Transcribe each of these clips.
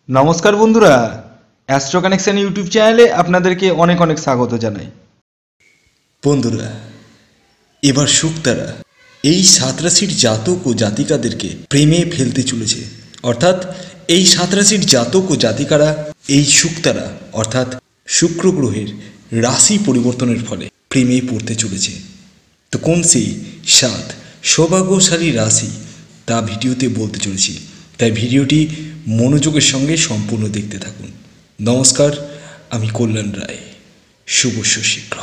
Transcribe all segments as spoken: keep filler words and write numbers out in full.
নমস্কার বন্ধুরা, astro connection YouTube চ্যানেলে আপনাদেরকে অনেক অনেক স্বাগত জানাই। বন্ধুরা, এবার শুক্তারা এই সাত রাশির জাতক ও জাতিকাদেরকে প্রেমে ফেলতে চলেছে। অর্থাৎ এই সাত রাশির জাতক ও জাতিকারা এই শুক্তারা অর্থাৎ শুক্র গ্রহের রাশি পরিবর্তনের ফলে প্রেমে পড়তে চলেছে। তো কোন সেই সাত সৌভাগ্যশালী রাশি তা ভিডিওতে বলতে চলেছি, তাই ভিডিওটি মনোযোগের সঙ্গে সম্পূর্ণ দেখতে থাকুন। নমস্কার, আমি কল্যাণ রায়। শুভ শীঘ্র।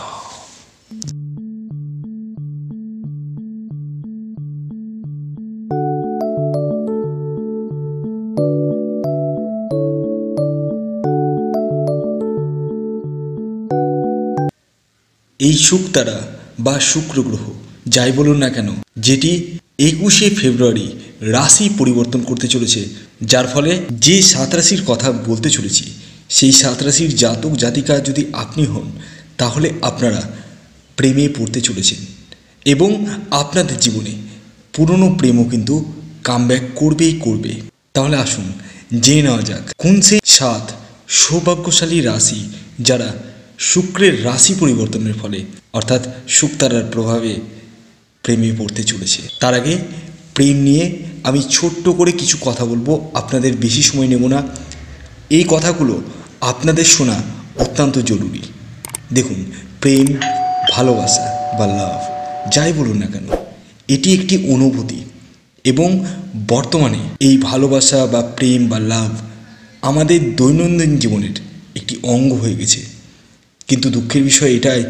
এই শুক্তারা বা শুক্র গ্রহ যাই বলুন না কেন, যেটি একুশে ফেব্রুয়ারি রাশি পরিবর্তন করতে চলেছে, যার ফলে যে সাত রাশির কথা বলতে চলেছি সেই সাত রাশির জাতক জাতিকা যদি আপনি হন, তাহলে আপনারা প্রেমে পড়তে চলেছেন এবং আপনাদের জীবনে পুরনো প্রেমও কিন্তু কামব্যাক করবেই করবে। তাহলে আসুন জেনে নেওয়া যাক কোন সেই সাত সৌভাগ্যশালী রাশি যারা শুক্রের রাশি পরিবর্তনের ফলে অর্থাৎ শুক্তারার প্রভাবে প্রেমে পড়তে চলেছে। তার আগে প্রেম নিয়ে আমি ছোট্ট করে কিছু কথা বলবো, আপনাদের বেশি সময় নেব না। এই কথাগুলো আপনাদের শোনা অত্যন্ত জরুরি। দেখুন, প্রেম, ভালোবাসা বা লাভ যাই বলুন না কেন, এটি একটি অনুভূতি এবং বর্তমানে এই ভালোবাসা বা প্রেম বা লাভ আমাদের দৈনন্দিন জীবনের একটি অঙ্গ হয়ে গেছে। কিন্তু দুঃখের বিষয় এটাই,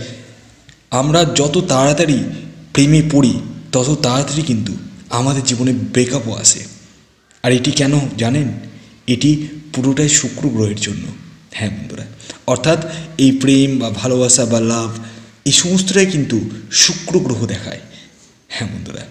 আমরা যত তাড়াতাড়ি প্রেমে পড়ি তত তাড়াতাড়ি কিন্তু আমাদের জীবনে ব্রেকআপও আসে। আর এটি কেন জানেন? এটি পুরোটাই শুক্র গ্রহের জন্য। হ্যাঁ বন্ধুরা, অর্থাৎ এই প্রেম বা ভালোবাসা বা লাভ এই সমস্তটাই কিন্তু শুক্র গ্রহ দেখায়। হ্যাঁ বন্ধুরা,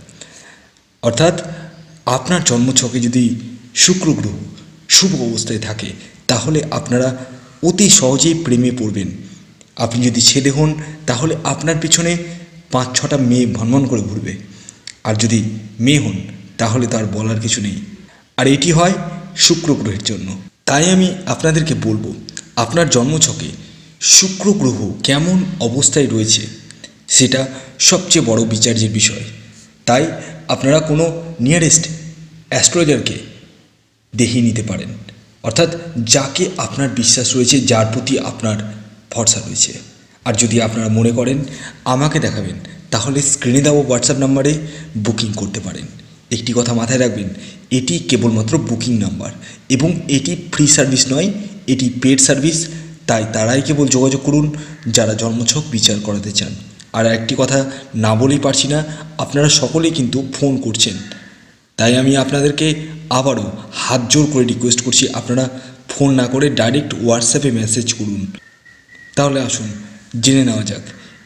অর্থাৎ আপনার জন্মছকে যদি শুক্র গ্রহ শুভ অবস্থায় থাকে তাহলে আপনারা অতি সহজেই প্রেমে পড়বেন। আপনি যদি ছেলে হন তাহলে আপনার পিছনে পাঁচ ছটা মেয়ে ভনভন করে ঘুরবে, আর যদি মেয়ে হন তাহলে তার বলার কিছু নেই। আর এটি হয় শুক্র গ্রহের জন্য। তাই আমি আপনাদেরকে বলবো, আপনার জন্মছকে শুক্র গ্রহ কেমন অবস্থায় রয়েছে সেটা সবচেয়ে বড় বিচার্যের বিষয়। তাই আপনারা কোনো নিয়ারেস্ট অ্যাস্ট্রোলজারকে দেখিয়ে নিতে পারেন, অর্থাৎ যাকে আপনার বিশ্বাস রয়েছে, যার প্রতি আপনার ভরসা রয়েছে। আর যদি আপনারা মনে করেন আমাকে দেখাবেন তাহলে স্ক্রিনে দেওয়া হোয়াটসঅ্যাপ নাম্বারে বুকিং করতে পারেন। একটি কথা মাথায় রাখবেন, এটি কেবলমাত্র বুকিং নাম্বার এবং এটি ফ্রি সার্ভিস নয়, এটি পেড সার্ভিস। তাই তারাই কেবল যোগাযোগ করুন যারা জন্মছক বিচার করাতে চান। আর একটি কথা না বলেই পারছি না, আপনারা সকলেই কিন্তু ফোন করছেন। তাই আমি আপনাদেরকে আবারও হাত জোর করে রিকোয়েস্ট করছি, আপনারা ফোন না করে ডাইরেক্ট হোয়াটসঅ্যাপে মেসেজ করুন। তাহলে আসুন জেনে নেওয়া যাক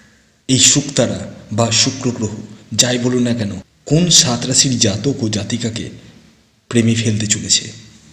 এই শুক্তারা বা শুক্র গ্রহ যাই বলুন না কেন কোন সাত রাশির জাতক ও জাতিকাকে প্রেমে ফেলতে চলেছে।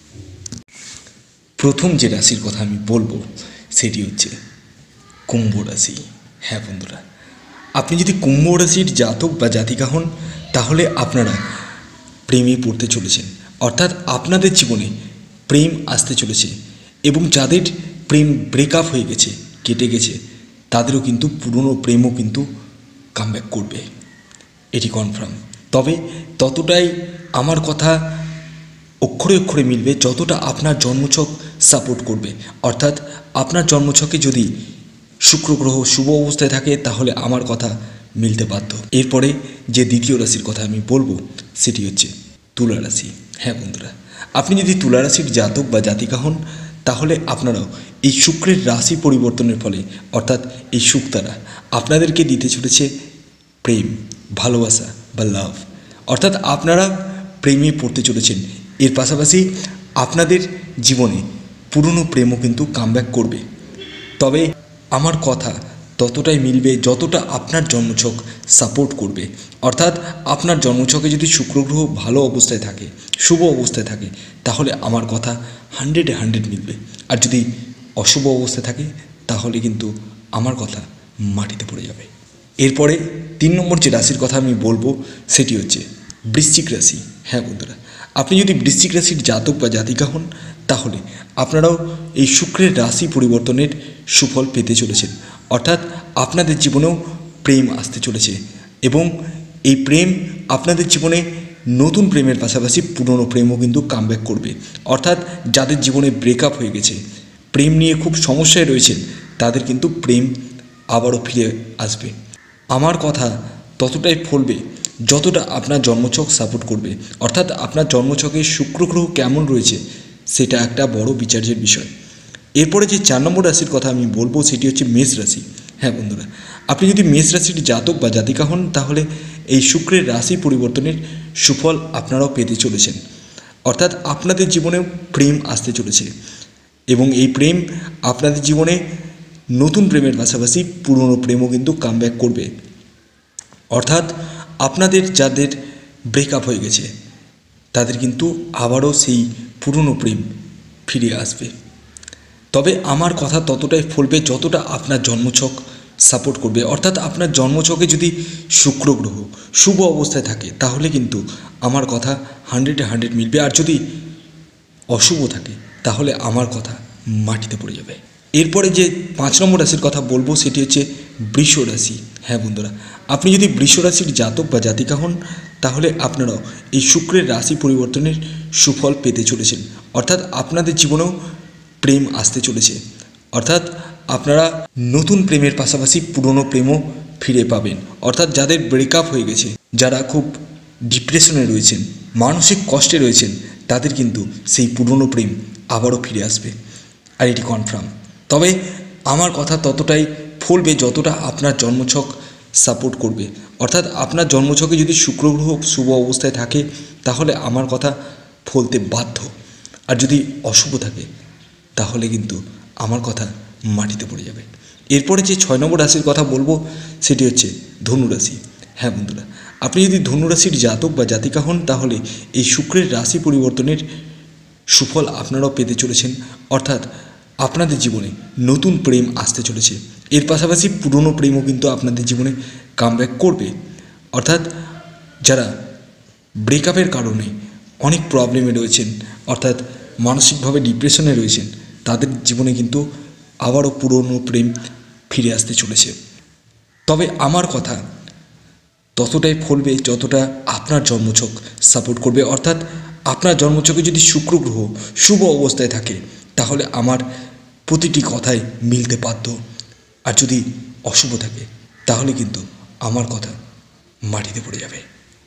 প্রথম যে রাশির কথা আমি বলবো সেটি হচ্ছে কুম্ভ রাশি। হ্যাঁ বন্ধুরা, আপনি যদি কুম্ভ রাশির জাতক বা জাতিকা হন তাহলে আপনারা প্রেমে পড়তে চলেছেন, অর্থাৎ আপনাদের জীবনে প্রেম আসতে চলেছে এবং যাদের প্রেম ব্রেকআপ হয়ে গেছে, কেটে গেছে, তাদেরও কিন্তু পুরনো প্রেমও কিন্তু কামব্যাক করবে, এটি কনফার্ম। তবে ততটাই আমার কথা অক্ষরে অক্ষরে মিলবে যতটা আপনার জন্মছক সাপোর্ট করবে। অর্থাৎ আপনার জন্মছকে যদি শুক্র গ্রহ শুভ অবস্থায় থাকে তাহলে আমার কথা মিলতে বাধ্য। এরপরে যে দ্বিতীয় রাশির কথা আমি বলবো সেটি হচ্ছে তুলা রাশি। হ্যাঁ বন্ধুরা, আপনি যদি তুলা রাশির জাতক বা জাতিকা হন তাহলে আপনারাও এই শুক্রের রাশি পরিবর্তনের ফলে অর্থাৎ এই শুক্তারা আপনাদেরকে দিতে চলেছে প্রেম, ভালোবাসা বা লাভ। অর্থাৎ আপনারা প্রেমে পড়তে চলেছেন। এর পাশাপাশি আপনাদের জীবনে পুরনো প্রেমও কিন্তু কামব্যাক করবে। তবে আমার কথা ততটাই মিলবে যতটা আপনার জন্মছক সাপোর্ট করবে। অর্থাৎ আপনার জন্মছকে যদি শুক্র গ্রহ ভালো অবস্থায় থাকে, শুভ অবস্থায় থাকে, তাহলে আমার কথা হান্ড্রেডে হান্ড্রেড মিলবে। আর যদি অশুভ অবস্থায় থাকে তাহলে কিন্তু আমার কথা মাটিতে পড়ে যাবে। এরপরে তিন নম্বর যে রাশির কথা আমি বলবো সেটি হচ্ছে বৃশ্চিক রাশি। হ্যাঁ বন্ধুরা, আপনি যদি বৃশ্চিক রাশির জাতক বা জাতিকা হন তাহলে আপনারাও এই শুক্রের রাশি পরিবর্তনের সুফল পেতে চলেছেন, অর্থাৎ আপনাদের জীবনেও প্রেম আসতে চলেছে এবং এই প্রেম আপনাদের জীবনে নতুন প্রেমের পাশাপাশি পুরনো প্রেমও কিন্তু কামব্যাক করবে। অর্থাৎ যাদের জীবনে ব্রেকআপ হয়ে গেছে, প্রেম নিয়ে খুব সমস্যায় রয়েছেন, তাদের কিন্তু প্রেম আবারও ফিরে আসবে। আমার কথা ততটাই ফলবে যতটা আপনার জন্মছক সাপোর্ট করবে। অর্থাৎ আপনার জন্মছকে শুক্র গ্রহ কেমন রয়েছে সেটা একটা বড় বিচার্যের বিষয়। এরপরে যে চার নম্বর রাশির কথা আমি বলবো সেটি হচ্ছে মেষ রাশি। হ্যাঁ বন্ধুরা, আপনি যদি মেষ রাশির জাতক বা জাতিকা হন তাহলে এই শুক্রের রাশি পরিবর্তনের সুফল আপনারাও পেতে চলেছেন। অর্থাৎ আপনাদের জীবনেও প্রেম আসতে চলেছে এবং এই প্রেম আপনাদের জীবনে নতুন প্রেমের পাশাপাশি পুরনো প্রেমও কিন্তু কামব্যাক করবে। অর্থাৎ আপনাদের যাদের ব্রেকআপ হয়ে গেছে তাদের কিন্তু আবারও সেই পুরনো প্রেম ফিরে আসবে। তবে আমার কথা ততটাই ফলবে যতটা আপনার জন্মছক সাপোর্ট করবে। অর্থাৎ আপনার জন্মছকে যদি শুক্র গ্রহ শুভ অবস্থায় থাকে তাহলে কিন্তু আমার কথা হান্ড্রেডে হান্ড্রেড মিলবে, আর যদি অশুভ থাকে তাহলে আমার কথা মাটিতে পড়ে যাবে। এরপরে যে পাঁচ নম্বর রাশির কথা বলবো সেটি হচ্ছে বৃষ রাশি। হ্যাঁ বন্ধুরা, আপনি যদি বৃষ রাশির জাতক বা জাতিকা হন তাহলে আপনারাও এই শুক্রের রাশি পরিবর্তনের সুফল পেতে চলেছেন। অর্থাৎ আপনাদের জীবনেও প্রেম আসতে চলেছে। অর্থাৎ আপনারা নতুন প্রেমের পাশাপাশি পুরনো প্রেমও ফিরে পাবেন। অর্থাৎ যাদের ব্রেকআপ হয়ে গেছে, যারা খুব ডিপ্রেশনে রয়েছেন, মানসিক কষ্টে রয়েছেন, তাদের কিন্তু সেই পুরনো প্রেম আবারও ফিরে আসবে, আর এটি কনফার্ম। তবে আমার কথা ততটাই ফলবে যতটা আপনার জন্মছক সাপোর্ট করবে। অর্থাৎ আপনার জন্মছকে যদি শুক্র গ্রহ শুভ অবস্থায় থাকে তাহলে আমার কথা ফলতে বাধ্য, আর যদি অশুভ থাকে তাহলে কিন্তু আমার কথা মাটিতে পড়ে যাবে। এরপরে যে ছয় নম্বর রাশির কথা বলবো সেটি হচ্ছে ধনুরাশি। হ্যাঁ বন্ধুরা, আপনি যদি ধনুরাশির জাতক বা জাতিকা হন তাহলে এই শুক্রের রাশি পরিবর্তনের সুফল আপনারাও পেতে চলেছেন। অর্থাৎ আপনাদের জীবনে নতুন প্রেম আসতে চলেছে, এর পাশাপাশি পুরনো প্রেমও কিন্তু আপনাদের জীবনে কামব্যাক করবে। অর্থাৎ যারা ব্রেকআপের কারণে অনেক প্রবলেমে রয়েছেন, অর্থাৎ মানসিকভাবে ডিপ্রেশনে রয়েছেন, তাদের জীবনে কিন্তু আবারও পুরনো প্রেম ফিরে আসতে চলেছে। তবে আমার কথা ততটাই ফলবে যতটা আপনার জন্মছক সাপোর্ট করবে। অর্থাৎ আপনার জন্মছকে যদি শুক্র গ্রহ শুভ অবস্থায় থাকে তাহলে আমার প্রতিটি কথাই মিলতে বাধ্য, আর যদি অশুভ থাকে তাহলে কিন্তু আমার কথা মাটিতে পড়ে যাবে।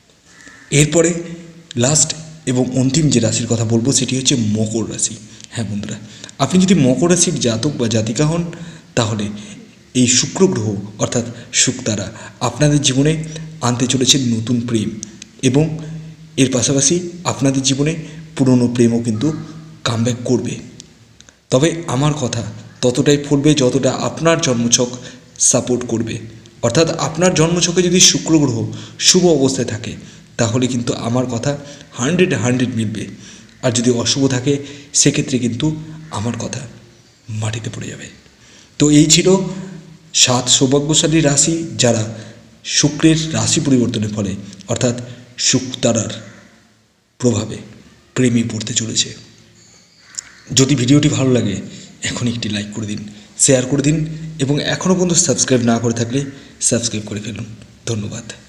এরপরে লাস্ট এবং অন্তিম যে রাশির কথা বলবো সেটি হচ্ছে মকর রাশি। হ্যাঁ বন্ধুরা, আপনি যদি মকর রাশির জাতক বা জাতিকা হন তাহলে এই শুক্র গ্রহ অর্থাৎ শুক্তারা আপনাদের জীবনে আনতে চলেছে নতুন প্রেম এবং এর পাশাপাশি আপনাদের জীবনে পুরনো প্রেমও কিন্তু কামব্যাক করবে। তবে আমার কথা ততটাই ফলবে যতটা আপনার জন্মছক সাপোর্ট করবে। অর্থাৎ আপনার জন্মছকে যদি শুক্র গ্রহ শুভ অবস্থায় থাকে তাহলে কিন্তু আমার কথা হান্ড্রেড হান্ড্রেড মিলবে, আর যদি অশুভ থাকে সেক্ষেত্রে কিন্তু আমার কথা মাটিতে পড়ে যাবে। তো এই ছিল সাত সৌভাগ্যশালী রাশি যারা শুক্রের রাশি পরিবর্তনের ফলে অর্থাৎ শুক্তারার প্রভাবে প্রেমে পড়তে চলেছে। যদি ভিডিওটি ভালো লাগে এখন একটি লাইক করে দিন, শেয়ার করে দিন এবং এখনও পর্যন্ত সাবস্ক্রাইব না করে থাকলে সাবস্ক্রাইব করে ফেলুন। ধন্যবাদ।